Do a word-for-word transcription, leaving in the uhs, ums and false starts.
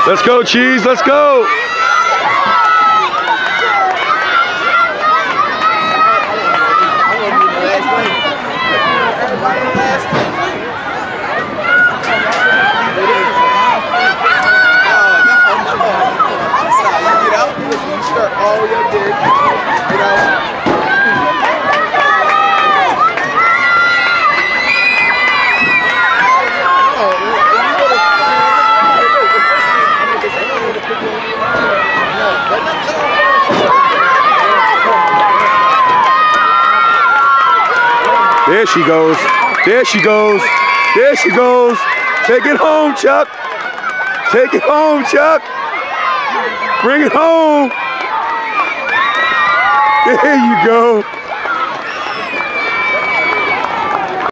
Let's go, Cheese. Let's go. There she goes. There she goes. There she goes. Take it home, Chuck. Take it home, Chuck. Bring it home. There you go.